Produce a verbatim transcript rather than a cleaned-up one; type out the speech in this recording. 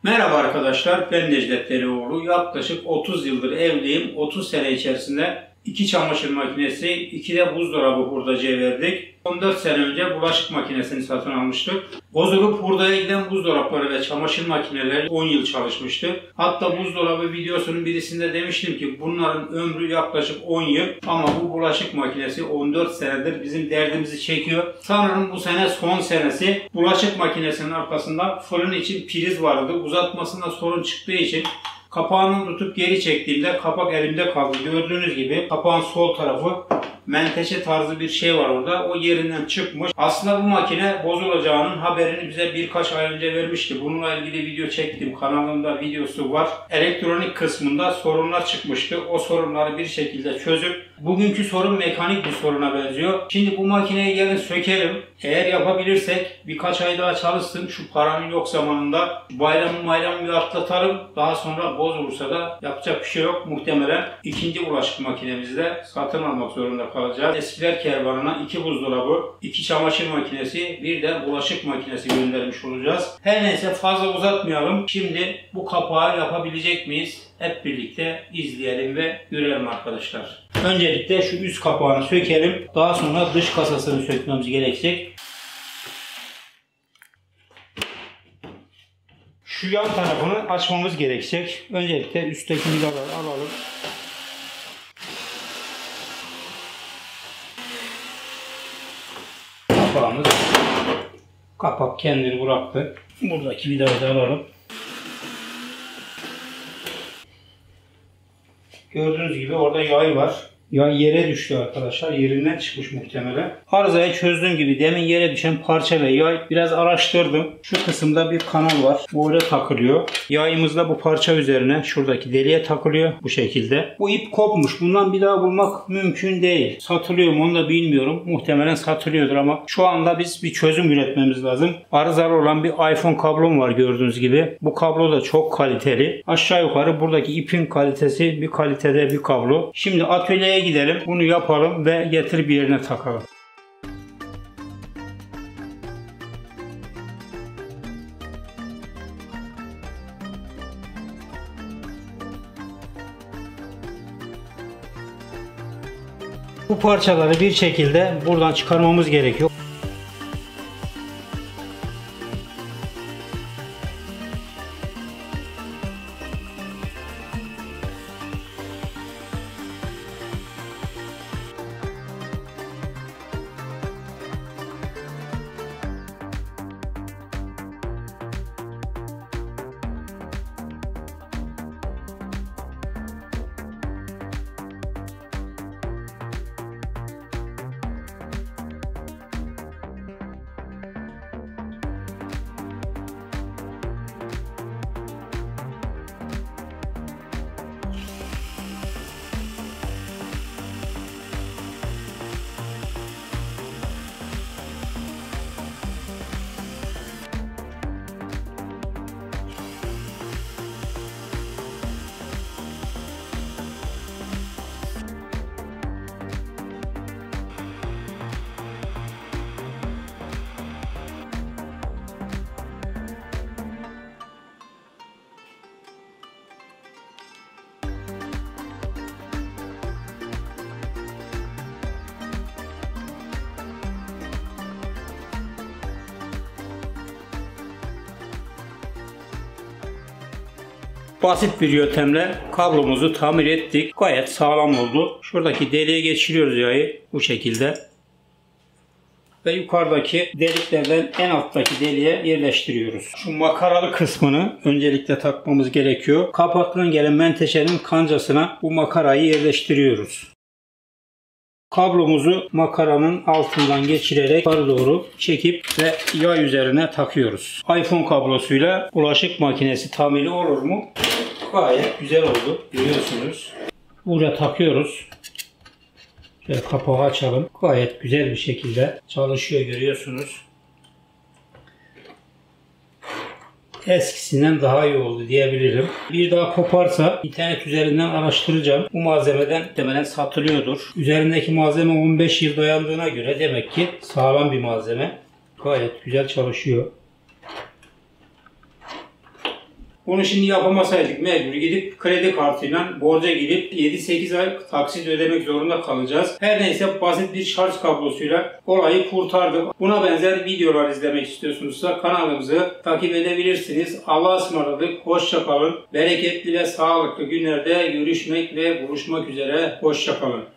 Merhaba arkadaşlar, ben Necdet Derioğlu. Yaklaşık otuz yıldır evliyim. otuz sene içerisinde iki çamaşır makinesi, iki de buzdolabı hurdacıya verdik. on dört sene önce bulaşık makinesini satın almıştık. Bozulup hurdaya giden buzdolapları ve çamaşır makineleri on yıl çalışmıştı. Hatta buzdolabı videosunun birisinde demiştim ki bunların ömrü yaklaşık on yıl ama bu bulaşık makinesi on dört senedir bizim derdimizi çekiyor. Sanırım bu sene son senesi. Bulaşık makinesinin arkasında fırın için priz vardı. Uzatmasında sorun çıktığı için kapağını tutup geri çektiğimde kapak elimde kaldı. Gördüğünüz gibi kapağın sol tarafı menteşe tarzı bir şey var orada. O yerinden çıkmış. Aslında bu makine bozulacağının haberini bize birkaç ay önce vermişti. Bununla ilgili video çektim. Kanalımda videosu var. Elektronik kısmında sorunlar çıkmıştı. O sorunları bir şekilde çözüp bugünkü sorun mekanik bir soruna benziyor. Şimdi bu makineyi gelin sökelim. Eğer yapabilirsek birkaç ay daha çalışsın. Şu paranın yok zamanında bayramı bayramı bir atlatalım. Daha sonra bozulursa da yapacak bir şey yok. Muhtemelen ikinci bulaşık makinemizi de satın almak zorunda kalacağız. Eskiler kervanına iki buzdolabı, iki çamaşır makinesi, bir de bulaşık makinesi göndermiş olacağız. Her neyse fazla uzatmayalım. Şimdi bu kapağı yapabilecek miyiz? Hep birlikte izleyelim ve görelim arkadaşlar. Öncelikle şu üst kapağını sökelim. Daha sonra dış kasasını sökmemiz gerekecek. Şu yan tarafını açmamız gerekecek. Öncelikle üstteki vidaları alalım. Kapağımız. Kapak kendini bıraktı. Buradaki vidayı da alalım. Gördüğünüz gibi orada yay var. Yay yere düştü arkadaşlar. Yerinden çıkmış muhtemelen. Arızayı çözdüğüm gibi demin yere düşen parça ve yay biraz araştırdım. Şu kısımda bir kanal var. Bu oraya takılıyor. Yayımız da bu parça üzerine şuradaki deliğe takılıyor. Bu şekilde. Bu ip kopmuş. Bundan bir daha bulmak mümkün değil. Satılıyor mu onu da bilmiyorum. Muhtemelen satılıyordur ama şu anda biz bir çözüm üretmemiz lazım. Arızalı olan bir iPhone kablom var gördüğünüz gibi. Bu kablo da çok kaliteli. Aşağı yukarı buradaki ipin kalitesi bir kalitede bir kablo. Şimdi atölyeye gidelim. Bunu yapalım ve getir bir yerine takalım. Bu parçaları bir şekilde buradan çıkarmamız gerekiyor. Basit bir yöntemle kablomuzu tamir ettik. Gayet sağlam oldu. Şuradaki deliğe geçiriyoruz yayı bu şekilde. Ve yukarıdaki deliklerden en alttaki deliğe yerleştiriyoruz. Şu makaralı kısmını öncelikle takmamız gerekiyor. Kapaktan gelen menteşenin kancasına bu makarayı yerleştiriyoruz. Kablomuzu makaranın altından geçirerek yukarı doğru çekip ve yay üzerine takıyoruz. iPhone kablosuyla bulaşık makinesi tamiri olur mu? Gayet güzel oldu. Görüyorsunuz. Buraya takıyoruz. Şöyle kapağı açalım. Gayet güzel bir şekilde çalışıyor görüyorsunuz. Eskisinden daha iyi oldu diyebilirim. Bir daha koparsa internet üzerinden araştıracağım. Bu malzemeden muhtemelen satılıyordur. Üzerindeki malzeme on beş yıl dayandığına göre demek ki sağlam bir malzeme. Gayet güzel çalışıyor. Bunu şimdi yapamasaydık mecbur gidip kredi kartıyla borca gidip yedi sekiz ay taksit ödemek zorunda kalacağız. Her neyse basit bir şarj kablosuyla olayı kurtardık. Buna benzer videolar izlemek istiyorsunuzsa kanalımızı takip edebilirsiniz. Allah'a ısmarladık. Hoşça kalın. Bereketli ve sağlıklı günlerde görüşmek ve buluşmak üzere. Hoşça kalın.